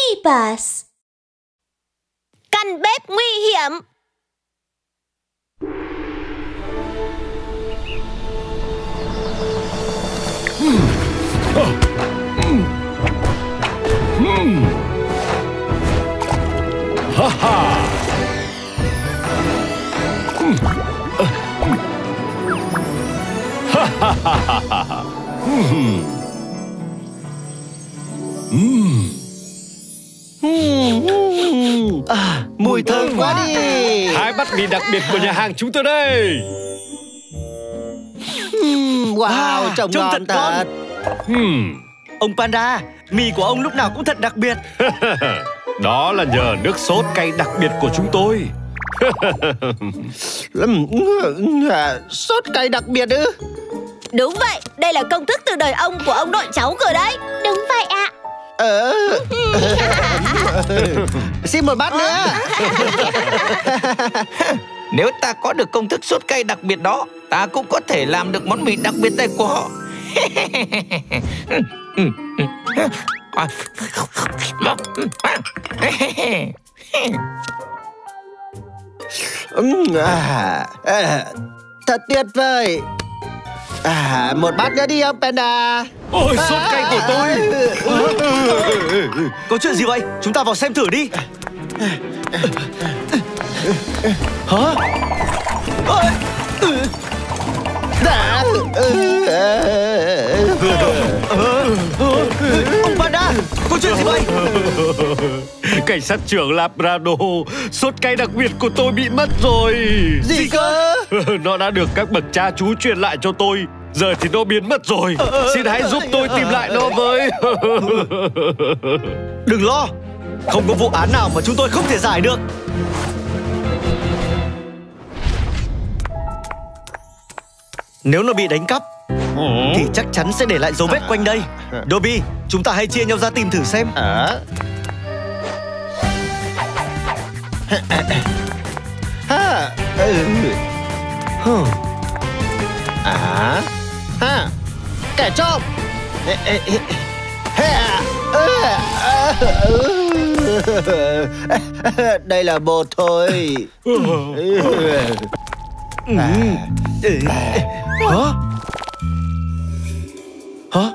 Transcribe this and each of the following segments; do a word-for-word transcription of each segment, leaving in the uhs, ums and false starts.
Bus. Căn bếp nguy hiểm. Ha ha. Ha ha ha ha ha. À, mùi thơm quá đi. Hai bát mì đặc biệt của nhà hàng chúng tôi đây. Wow, à, trông, trông ngon thật thật. Hmm. Ông Panda, mì của ông lúc nào cũng thật đặc biệt. Đó là nhờ nước sốt cay đặc biệt của chúng tôi. Sốt cay đặc biệt ư? Đúng vậy, đây là công thức từ đời ông của ông nội cháu cơ đấy. Đúng vậy ạ. Ờ. Xin một bát nữa. Nếu ta có được công thức sốt cay đặc biệt đó, ta cũng có thể làm được món mì đặc biệt này của họ. à, à, thật tuyệt vời. À, một bát nữa đi ông Panda. Ôi, sốt cay của tôi. Có chuyện gì vậy? Chúng ta vào xem thử đi. Hả? Ông Panda, có chuyện gì vậy? Cảnh sát trưởng Labrador, sốt cay đặc biệt của tôi bị mất rồi. Gì cơ? Nó đã được các bậc cha chú truyền lại cho tôi. Giờ thì nó biến mất rồi. Xin hãy giúp tôi tìm lại nó với. Đừng lo, không có vụ án nào mà chúng tôi không thể giải được. Nếu nó bị đánh cắp thì chắc chắn sẽ để lại dấu vết quanh đây. Dobby, chúng ta hãy chia nhau ra tìm thử xem. À. À. À. À. Kẻ trộm. Đây là bột thôi. À. Hả? Hả?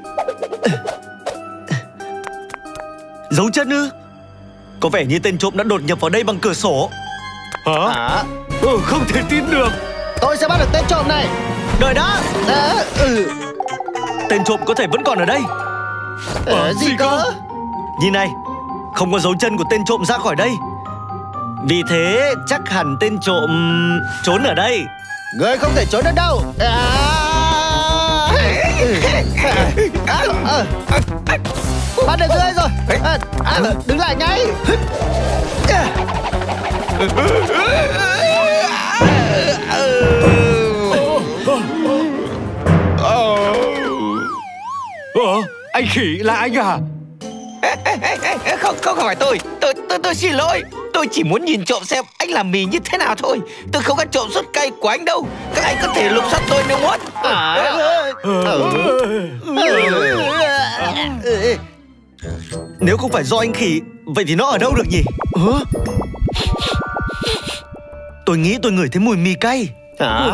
Dấu chân ư? Có vẻ như tên trộm đã đột nhập vào đây bằng cửa sổ. Hả? À? Ừ, không thể tin được. Tôi sẽ bắt được tên trộm này. Đợi đã. À, ừ. Tên trộm có thể vẫn còn ở đây. À, gì cơ? Nhìn này, không có dấu chân của tên trộm ra khỏi đây. Vì thế chắc hẳn tên trộm trốn ở đây. Ngươi không thể trốn được đâu. À... À, à, à. Bắt được ngươi rồi. À, à, đứng lại ngay. Ờ, anh khỉ là anh à? Không, không phải tôi. Tôi, tôi, tôi xin lỗi. Tôi chỉ muốn nhìn trộm xem anh làm mì như thế nào thôi. Tôi không có trộm sốt cay của anh đâu. Các anh có thể lục soát tôi nếu muốn. À. Nếu không phải do anh khỉ, vậy thì nó ở đâu được nhỉ? Hả? Tôi nghĩ tôi ngửi thấy mùi mì cay. À.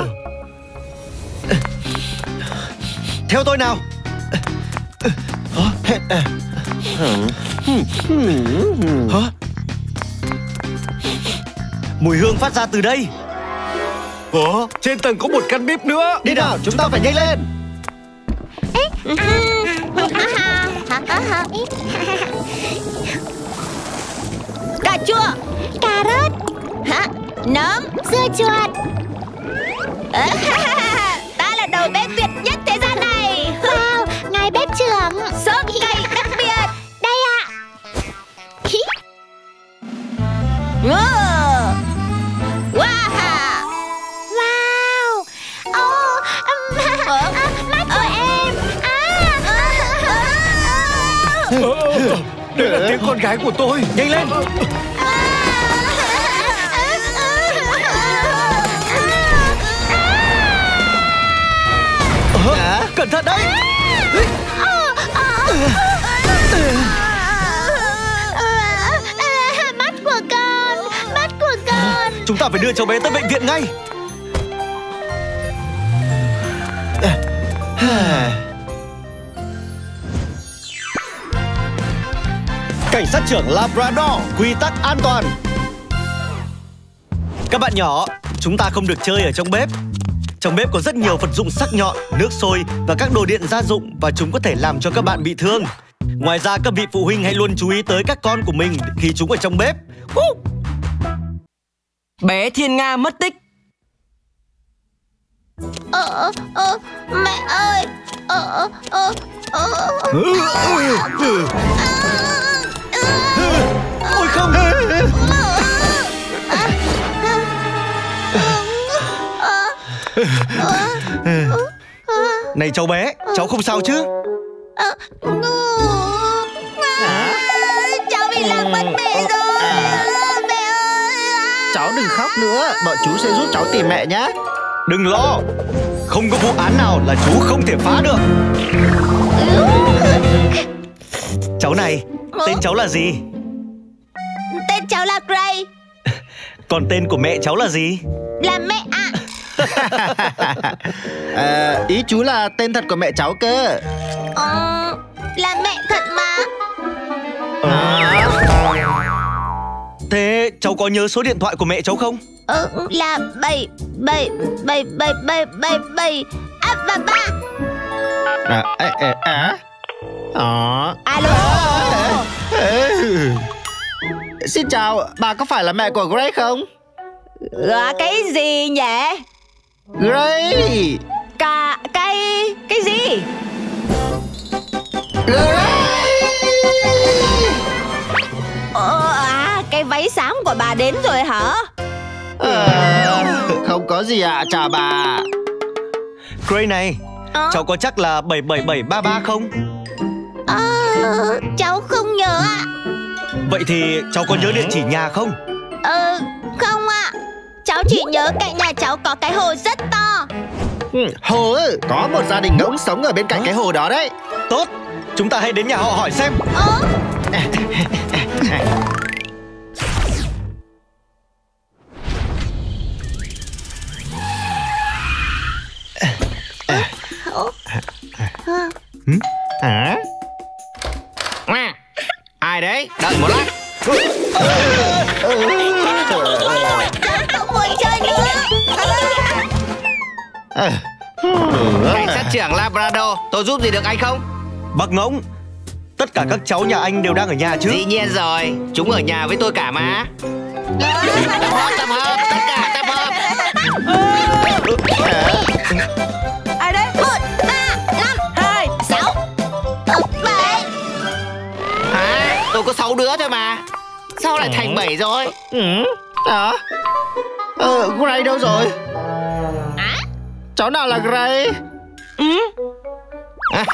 Theo tôi nào. Hả? Hả? Mùi hương phát ra từ đây. Ủa? Trên tầng có một căn bếp nữa. Đi nào, chúng ta phải nhanh lên. Cà chua, cà rốt, hả? Nấm, dưa chuột. Ta là đầu bếp tuyệt nhất thế gian này. Wow, ngài bếp trưởng. Sốt cay đặc biệt. Đây ạ. Wow. Wow. Oh, um, à, mắt của em. À. Đây là tiếng con gái của tôi. Nhanh lên. À, cẩn thận đấy. ta phải đưa cháu bé tới bệnh viện ngay. Cảnh sát trưởng Labrador, quy tắc an toàn. Các bạn nhỏ, chúng ta không được chơi ở trong bếp. Trong bếp có rất nhiều vật dụng sắc nhọn, nước sôi và các đồ điện gia dụng, và chúng có thể làm cho các bạn bị thương. Ngoài ra, các vị phụ huynh hãy luôn chú ý tới các con của mình khi chúng ở trong bếp. Uh! Bé Thiên Nga mất tích. Ờ, ờ, mẹ ơi. Ờ, ờ, ờ. Ôi không. Này cháu bé, cháu không sao chứ? Cháu bị lạc mất mẹ rồi. Mẹ ơi. Cháu đừng khóc nữa, bọn chú sẽ giúp cháu tìm mẹ nhé. Đừng lo, không có vụ án nào là chú không thể phá được. Cháu này, tên cháu là gì? Tên cháu là Gray. Còn tên của mẹ cháu là gì? Là mẹ ạ. À, ý chú là tên thật của mẹ cháu cơ. Ờ, là mẹ thật mà. À. Thế cháu có nhớ số điện thoại của mẹ cháu không? Ờ, là bảy bảy bảy bảy bảy bảy bảy à, và ba. À, à, à, à. À. Alo. À, à. Xin chào, bà có phải là mẹ của Gray không? À, cái gì nhỉ? Gray. Cả cái... cái gì? Gray. Ờ, à, cái váy xám của bà đến rồi hả? À, không có gì ạ, à, chào bà. Gray này, Ờ? cháu có chắc là bảy bảy bảy ba ba không? Ờ, cháu không nhớ ạ. Vậy thì cháu có nhớ địa chỉ nhà không? Ờ, không ạ. Cháu chỉ nhớ cạnh nhà cháu có cái hồ rất to. Ừ, hồ ư? Có một gia đình ngỗng sống ở bên cạnh cái hồ đó đấy. Tốt, chúng ta hãy đến nhà họ hỏi xem. Ờ? Hả? Ai đấy? Đợi một lát. Cháu không muốn chơi nữa. Cảnh sát trưởng Labrador, tôi giúp gì được anh không? Bác Ngỗng, tất cả các cháu nhà anh đều đang ở nhà chứ? Dĩ nhiên rồi, chúng ở nhà với tôi cả mà. Tập hợp, tập hợp, tất cả tập hợp. Ai đấy? Một, ba, năm, Hai, sáu, ờ, bảy. Hả? Tôi có sáu đứa thôi mà. Sao lại thành bảy rồi? Ừ. Hả? Ờ, Gray đâu rồi? À? Cháu nào là Gray? Tất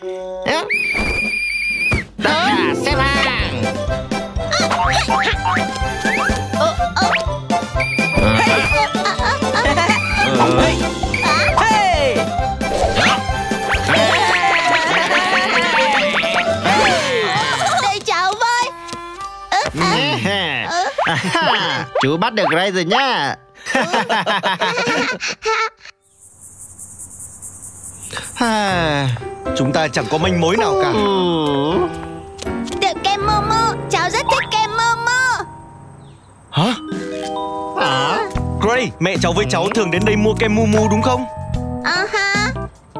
cả xếp hàng. Ờ, ờ. hey. Để cháu với. Ờ, ờ. À, chú bắt được Gray rồi nhá. Chúng ta chẳng có manh mối nào cả. Được kem Momo. Cháu rất thích kem Momo. Hả? Hả? Gray, mẹ cháu với cháu thường đến đây mua kem Mumu đúng không? À ha.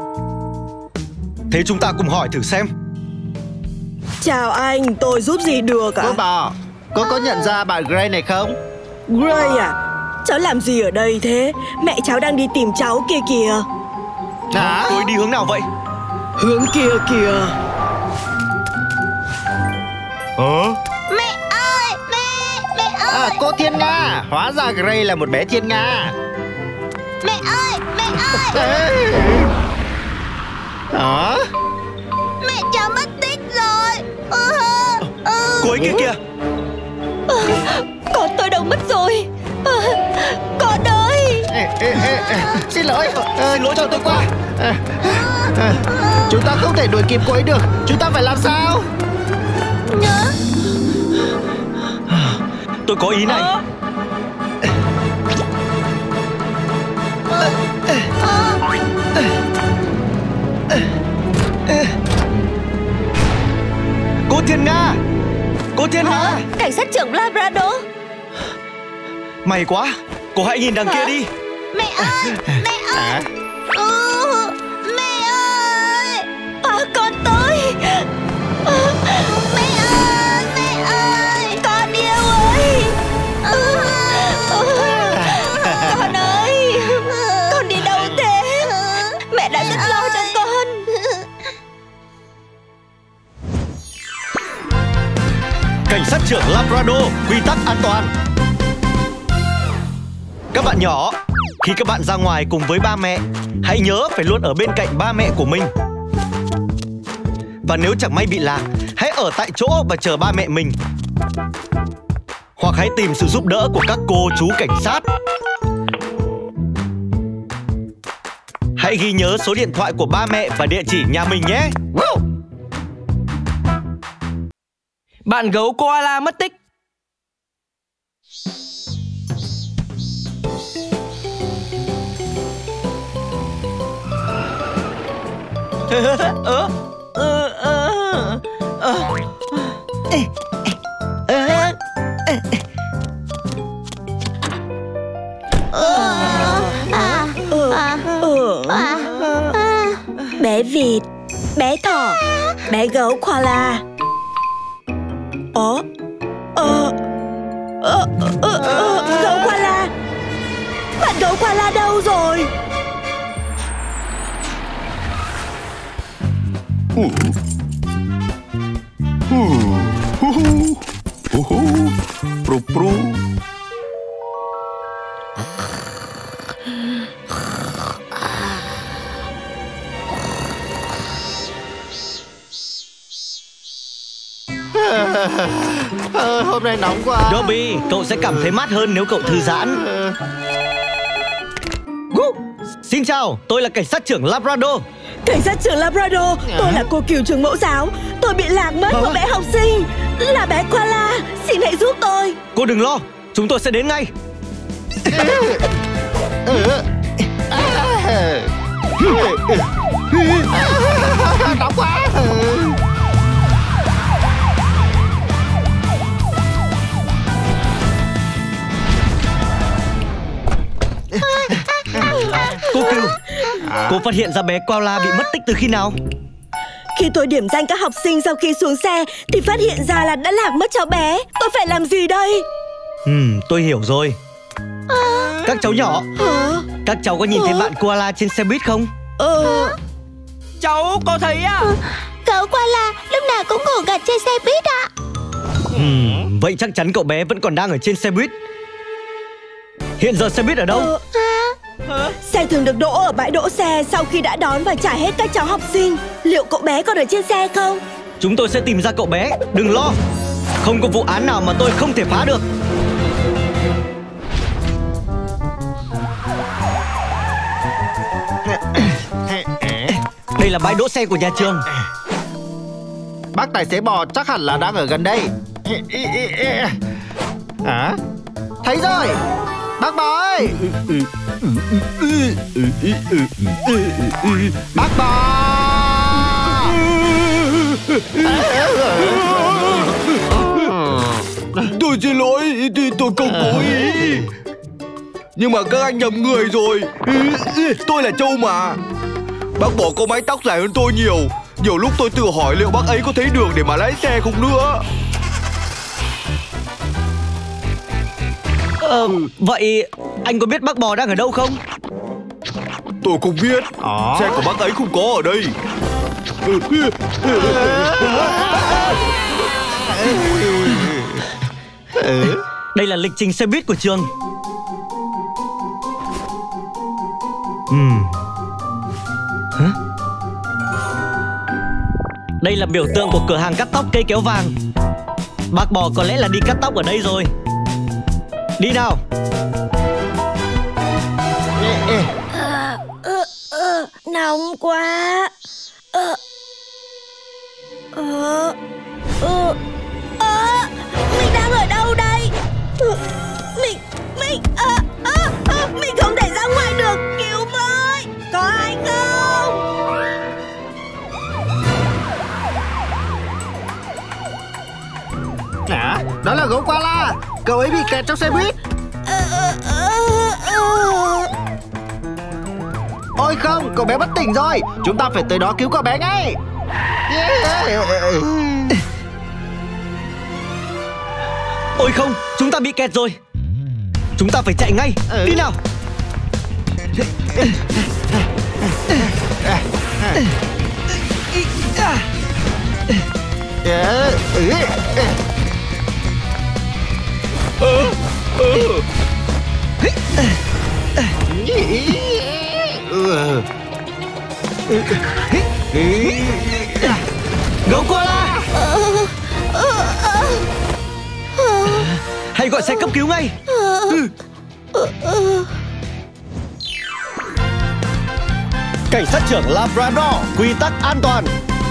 Thế chúng ta cùng hỏi thử xem. Chào anh, tôi giúp gì được ạ? Cô bò, cô có nhận ra bạn Gray này không? Gray à? Cháu làm gì ở đây thế? Mẹ cháu đang đi tìm cháu kia kìa. Hả? Cô ấy đi hướng nào vậy? Hướng kia kìa. Hả? Mẹ ơi, mẹ, mẹ ơi. À, cô Thiên Nga. Hóa ra Gray là một bé Thiên Nga. Mẹ ơi, mẹ ơi. Hả? Mẹ cháu mất tích rồi. Ừ, ừ. Cô ấy kia kìa. Con tôi đâu mất rồi? À, con ơi. Ê, ê, ê, ê. Xin lỗi, à, xin lỗi cho tôi qua. À, à, chúng ta không thể đuổi kịp cô ấy được. Chúng ta phải làm sao? Nhớ. Tôi có ý này. Cô Thiên Nga! Cô Thiên Nga! Hả? Cảnh sát trưởng Labrador. May quá! Cô hãy nhìn đằng Hả? kia đi. Mẹ ơi, mẹ ơi. Ừ, mẹ ơi. À, con tới. À, Mẹ ơi, mẹ ơi. con yêu ơi. Ừ. Con ơi, con đi đâu thế? Mẹ đã rất lo cho con. Cảnh sát trưởng Labrador, quy tắc an toàn. Các bạn nhỏ, khi các bạn ra ngoài cùng với ba mẹ, hãy nhớ phải luôn ở bên cạnh ba mẹ của mình. Và nếu chẳng may bị lạc, hãy ở tại chỗ và chờ ba mẹ mình. Hoặc hãy tìm sự giúp đỡ của các cô chú cảnh sát. Hãy ghi nhớ số điện thoại của ba mẹ và địa chỉ nhà mình nhé. Bạn gấu koala mất tích. Ờ, ờ, ờ, ờ. Ê, ê, ê, ê. À, Ừ, à, ừ. à, à. Bé vịt, bé thỏ, bé gấu koala. Ồ, ờ, ờ, ờ, ờ, gấu koala. Bạn gấu koala đâu rồi? Pru pru. Ờ, hôm nay nóng quá. Dobby, cậu sẽ cảm thấy mát hơn nếu cậu thư giãn. Ờ, Woo! Xin chào, tôi là cảnh sát trưởng Labrador. Cảnh sát trưởng Labrador, tôi là cô cừu trường mẫu giáo. Tôi bị lạc mất một bé học sinh, là bé koala. Xin hãy giúp tôi. Cô đừng lo, chúng tôi sẽ đến ngay. ờ, à, nóng quá. Ờ. Cô Cừu, cô phát hiện ra bé koala bị mất tích từ khi nào? Khi tôi điểm danh các học sinh sau khi xuống xe thì phát hiện ra là đã lạc mất cháu bé. Tôi phải làm gì đây? Ừm, tôi hiểu rồi. Các cháu nhỏ, Hả? các cháu có nhìn thấy bạn koala trên xe buýt không? Ờ, Cháu có thấy à? Gấu koala lúc nào cũng ngủ gật trên xe buýt ạ. Ừm, vậy chắc chắn cậu bé vẫn còn đang ở trên xe buýt. Hiện giờ xe buýt ở đâu? ờ, xe thường được đỗ ở bãi đỗ xe sau khi đã đón và trả hết các cháu học sinh. Liệu cậu bé còn ở trên xe không? Chúng tôi sẽ tìm ra cậu bé, đừng lo. Không có vụ án nào mà tôi không thể phá được. Đây là bãi đỗ xe của nhà trường. Bác tài xế bò chắc hẳn là đang ở gần đây. À, thấy rồi. Bác bò ơi. Bác bò. Tôi xin lỗi, thì tôi không cố ý. Nhưng mà các anh nhầm người rồi. Tôi là Châu mà. Bác Bò có mái tóc dài hơn tôi nhiều. Nhiều lúc tôi tự hỏi liệu bác ấy có thấy đường để mà lái xe không nữa. Ờ, vậy anh có biết bác Bò đang ở đâu không? Tôi không biết. Xe của bác ấy không có ở đây. Đây là lịch trình xe buýt của trường. Ừm. Hả? Đây là biểu tượng của cửa hàng cắt tóc cây kéo vàng. Bác Bò có lẽ là đi cắt tóc ở đây rồi. Đi nào. Ờ, ờ, ờ, nóng quá. Ờ, ờ, ờ, ờ, mình đang ở đâu đây? Ờ, mình, mình, ờ, ờ, ờ, mình không thể ra ngoài được. Cứu với, có ai không? Hả? Đó là gấu koala. Cậu ấy bị kẹt trong xe buýt. Ôi không, cậu bé bất tỉnh rồi. Chúng ta phải tới đó cứu cậu bé ngay. Ôi không, chúng ta bị kẹt rồi. Chúng ta phải chạy ngay. Đi nào. Gấu koala. Hãy gọi xe cấp cứu ngay. Cảnh sát trưởng Labrador, quy tắc an toàn.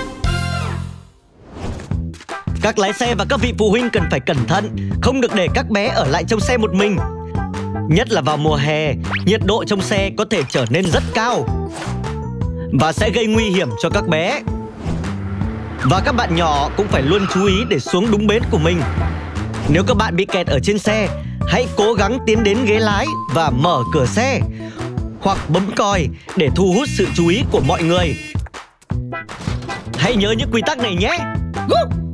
Các lái xe và các vị phụ huynh cần phải cẩn thận, không được để các bé ở lại trong xe một mình. Nhất là vào mùa hè, nhiệt độ trong xe có thể trở nên rất cao và sẽ gây nguy hiểm cho các bé. Và các bạn nhỏ cũng phải luôn chú ý để xuống đúng bến của mình. Nếu các bạn bị kẹt ở trên xe, hãy cố gắng tiến đến ghế lái và mở cửa xe, hoặc bấm còi để thu hút sự chú ý của mọi người. Hãy nhớ những quy tắc này nhé.